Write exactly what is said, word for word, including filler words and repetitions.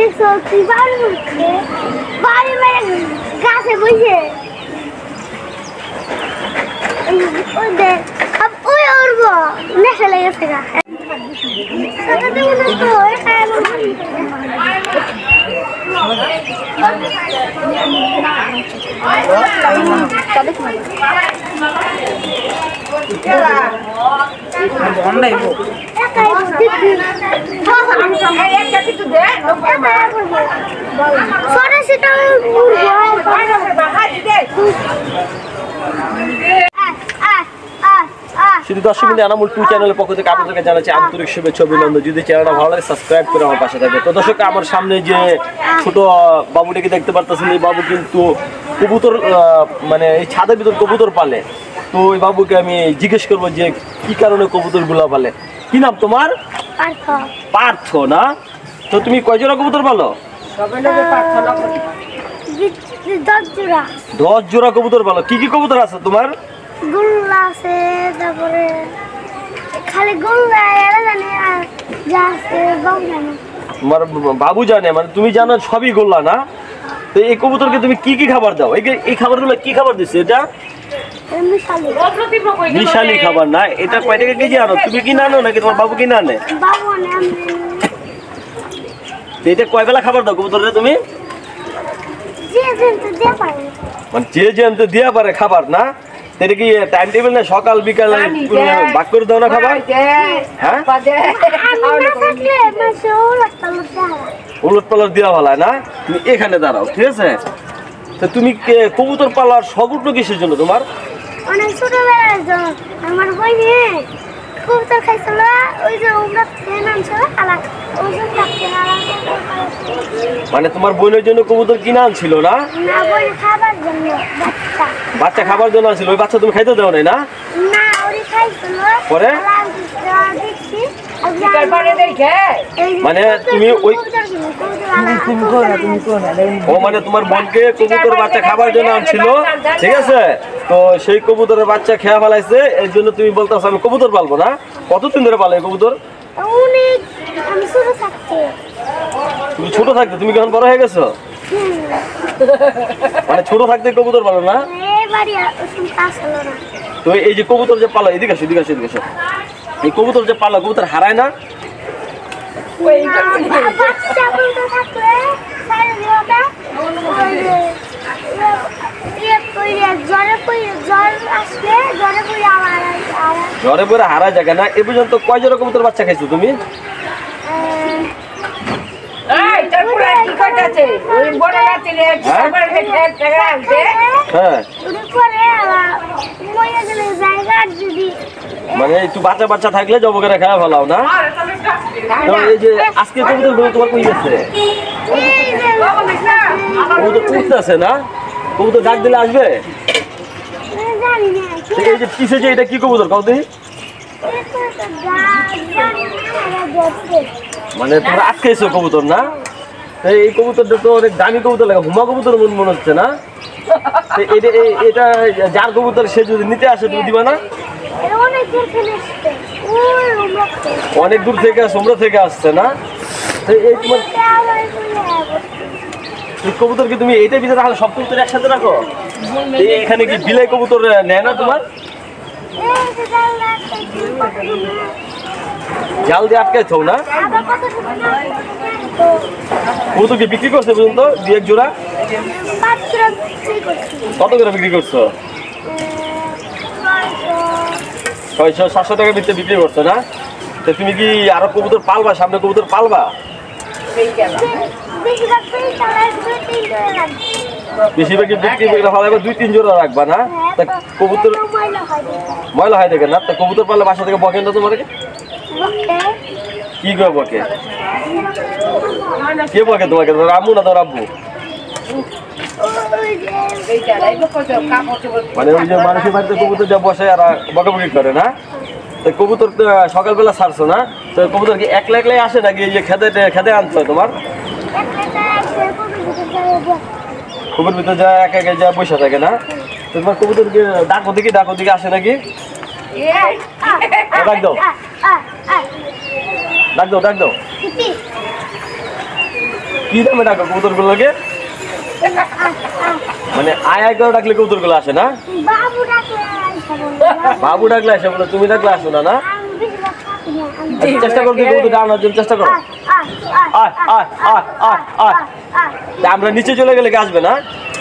দেখছো কি বাড়ি উঠছে বাড়ি মেরে গাছে বসে ওই দেখ अब ওই উড়বো নেশা লেগেছে গা সাথে মনে তো ওই খায় শুধু দর্শক বিন্দু এনামুল টু চ্যানেলের পক্ষ থেকে আপনাদেরকে জানাচ্ছি আন্তরিক শুভেচ্ছা অভিনন্দন। যদি চ্যানেলটা ভালো লাগে সাবস্ক্রাইব করে আমার পাশে থাকবে। তো দর্শক আমার সামনে যে ছোট বাবুটিকে দেখতে পারতেছেন, এই বাবু কিন্তু কবুতর মানে এই ছাদের ভিতর কবুতর পালে। তো ওই বাবুকে আমি জিজ্ঞেস করবো যে কি কারণে কবুতর গুলা পালে। কি নাম তোমার? পার্থ না? তো তুমি কয় জোড়া কবুতর পালো? দশ জোড়া কবুতর পালো। কি কি কবুতর আছে তোমার? গুল্লা আছে, তারপরে খালি গুল্লা এরা জানে আর যা আছে বাবু জানে। তোমার বাবু জানে, মানে তুমি জানো সবই গোল্লা না? তো এই কবুতরকে তুমি কি কি খাবার দাও? এই এই খাবারগুলো কি খাবার দিচ্ছে? এটা মিশালি খাবার না? এটা কয় টাকা কেজি আনো? তুমি কিনে আনো নাকি তোমার বাবু কিনে আনে? বাবু আনে। এটা কয় বেলা খাবার দাও কবুতরে তুমি? যে যেতে দেয়া পারে, মানে যে যেতে দেয়া পারে খাবার না? এটা কি টাইম টেবিল না সকাল বিকাল ভাগ করে দাও না খাবার? হ্যাঁ, উলট পালট দেওয়া ভালো না? তুমি এখানে দাঁড়াও, ঠিক আছে? তো তুমি কবুতর পালার শখ উঠলো কিসের জন্য তোমার? অনেক ছোটবেলায় আমার বই নিয়ে কবুতর খাইছিল, ওই যে ওমরা ট্রেন আনছিল আলা ওই জন্য মানে তোমার বোনের জন্য কবুতর কিনে আনছিল না? না, বই খাবার জন্য বাচ্চা বাচ্চা খাবার জন্য আনছিল। ওই বাচ্চা তুমি খাইতে দাও নাই না? না, ওই খাইছিল পরে দেখছি মানে তুমি ওই ও মানে তোমার বোনকে কবুতর বাচ্চা খাবার জন্য আনছিল, ঠিক আছে? তো সেই কবুতরের বাচ্চা খেয়া ফেলাইছে, এর জন্য তুমি বলতেছো আমি কবুতর পালবো না। কতদিন ধরে পালো এই কবুতর? অনেক, আমি ছোট থাকতে। তুমি ছোট থাকতে? তুমি কেমন বড় হয়ে গেছো? মানে ছোট থাকতে কবুতর পালো না? তো এই যে কবুতর যে পালো, এদিকে আসো, এদিকে আসো, এদিকে আসো। এই কবুতর যে পালো, কবুতর হারায় না? জ্বরে পরে হারায় যায় না? এ পর্যন্ত কয় জোড়া কবুতর বাচ্চা খাইছো তুমি? মানে একটু বাচ্চা বাচ্চা থাকলে জব করে খাওয়া ভালো না? তো এই যে আজকে কবুতর গুলো তোমার কই গেছে? কবুতর উঠতেছে না? কবুতর ডাক দিলে আসবে? এই যে পিছে যে এটা কি কবুতর কও দেখি? মানে তোমরা আটকেছো কবুতর না? এই কবুতরটা তো অনেক দামি কবুতর লাগে, হুমা কবুতর মনে হচ্ছে না? এটা যার কবুতর সে যদি নিতে আসে তুমি দিবা না? অনেক দূর থেকে সোমরা থেকে আসছে না? এই তোমার কবুতর কি তুমি এইটার ভিতরে রাখো? সব কবুতর একসাথে রাখো? এখানে কি বিলাই কবুতর নেয় না তোমার? জাল দিয়ে আটকাই থাও না? কবুতর কি বিক্রি করছে পর্যন্ত দু এক জোড়া? কত করে বিক্রি করছো? ছয়শো সাতশো টাকার ভিতরে বিক্রি করছো না? তো তুমি কি আরো কবুতর পালবা? সামনে কবুতর পালবা? বেশিরভাগই বিক্রি করে ফেলাবে, দুই তিন জোড়া রাখবা না? তা কবুতর ময়লা হয় দেখে না? তা কবুতর পাললে বাসা থেকে বকেন না তোমার? কি করে বকে? কে বকে তোমাকে? আম্মু না তোর আব্বু? মানে ওই যে মানুষের বাড়িতে কবুতর যা বসে আর বকাবকি করে না? তো কবুতর সকালবেলা ছাড়ছো না? তো কবুতর কি একলা একলাই আসে নাকি এই যে খেতে খেতে আনছো তোমার? কবুতর ভিতরে যা একা একা যা বসে থাকে না? তোমার কবুতর ডাকো দিকে ডাকো দিকে আসে নাকি? ডাক দাও, ডাক দাও, ডাক দাও। কি নামে ডাকো কবুতরগুলোকে? মানে আয় আয় করে ডাকলে কবুতরগুলো আসে না? বাবু ডাকলে আইসা বলে। বাবু ডাকলে আসে বলে, তুমি ডাকলে আসো না না? আমি বেশিরভাগ থাকি না। আমি- আচ্ছা, চেষ্টা করো তুমি কবুতরটা আনার জন্য চেষ্টা করো। আয়, আয়, আয় আয় আয় আয় আয়। আয়। তা আমরা নিচে চলে গেলে কি আসবে না?